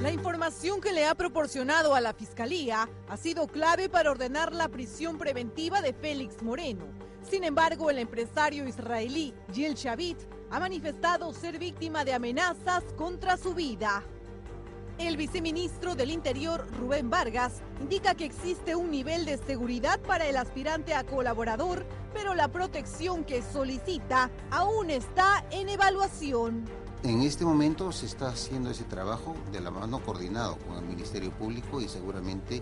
La información que le ha proporcionado a la Fiscalía ha sido clave para ordenar la prisión preventiva de Félix Moreno. Sin embargo, el empresario israelí Gil Shavit ha manifestado ser víctima de amenazas contra su vida. El viceministro del Interior, Rubén Vargas, indica que existe un nivel de seguridad para el aspirante a colaborador, pero la protección que solicita aún está en evaluación. En este momento se está haciendo ese trabajo de la mano coordinado con el Ministerio Público y seguramente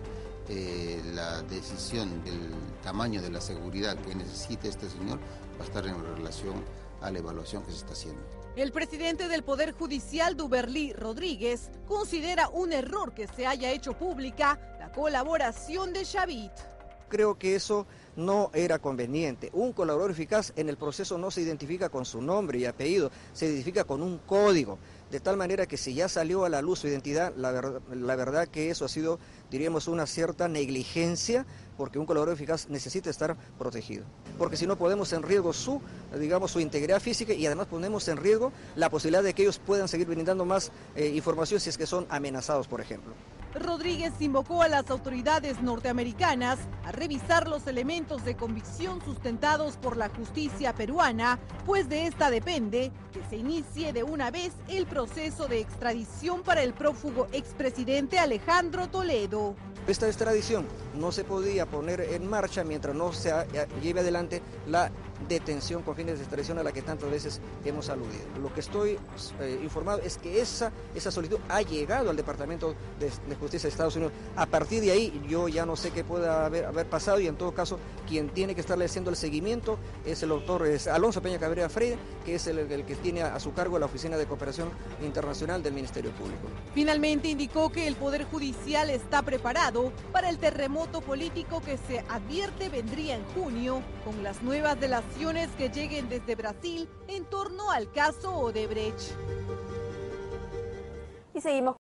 la decisión del tamaño de la seguridad que necesite este señor va a estar en relación a la evaluación que se está haciendo. El presidente del Poder Judicial, Duberlí Rodríguez, considera un error que se haya hecho pública la colaboración de Shavit. Creo que eso no era conveniente. Un colaborador eficaz en el proceso no se identifica con su nombre y apellido, se identifica con un código. De tal manera que si ya salió a la luz su identidad, la verdad que eso ha sido, diríamos, una cierta negligencia, porque un colaborador eficaz necesita estar protegido. Porque si no ponemos en riesgo su integridad física y además ponemos en riesgo la posibilidad de que ellos puedan seguir brindando más información si es que son amenazados, por ejemplo. Rodríguez invocó a las autoridades norteamericanas a revisar los elementos de convicción sustentados por la justicia peruana, pues de esta depende que se inicie de una vez el proceso de extradición para el prófugo expresidente Alejandro Toledo. Esta extradición no se podía poner en marcha mientras no se lleve adelante la detención con fines de extradición a la que tantas veces hemos aludido. Lo que estoy informado es que esa solicitud ha llegado al Departamento de Justicia de Estados Unidos. A partir de ahí yo ya no sé qué pueda haber pasado y en todo caso quien tiene que estarle haciendo el seguimiento es el doctor Alonso Peña Cabrera Freire, que es el que tiene a su cargo la Oficina de Cooperación Internacional del Ministerio Público. Finalmente indicó que el Poder Judicial está preparado para el terremoto político que se advierte vendría en junio con las nuevas delaciones que lleguen desde Brasil en torno al caso Odebrecht. Y seguimos